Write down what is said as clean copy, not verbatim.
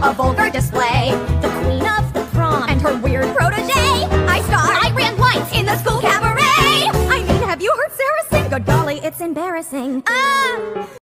a vulgar display. The queen of the prom and her weird protege. I ran lights in the school cabaret. I mean, have you heard Sarah sing? Good golly, it's embarrassing.